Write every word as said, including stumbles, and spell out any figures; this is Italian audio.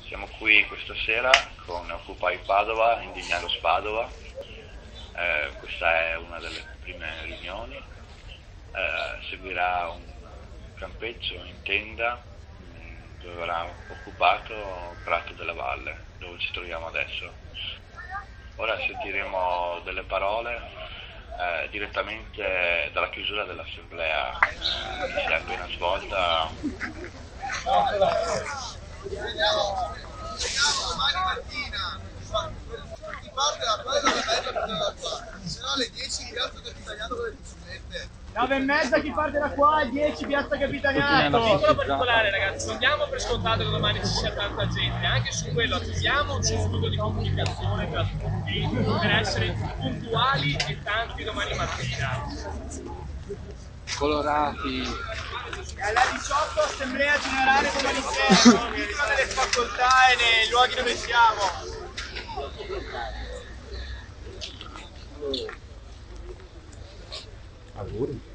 Siamo qui questa sera con Occupare Padova, Indignados Padova. Eh, questa è una delle prime riunioni. Eh, seguirà un campeggio in tenda mh, dove verrà occupato Prato della Valle, dove ci troviamo adesso. Ora sentiremo delle parole eh, direttamente dalla chiusura dell'assemblea eh, che si è appena svolta. Vediamo, vediamo domani mattina ti parte la palla dalla bella se no alle dieci in piazza Capitaniato con le biciclette. nove e mezza chi parte da qua, dieci piazza Capitaniato. Un piccolo particolare, ragazzi, non diamo per scontato che domani ci sia tanta gente, anche su quello attiviamo un circuito di comunicazione tra tutti per essere puntuali e tanti domani mattina. Colorati. Alla diciotto assemblea generale come all'interno, nelle facoltà e nei luoghi dove siamo. Auguri.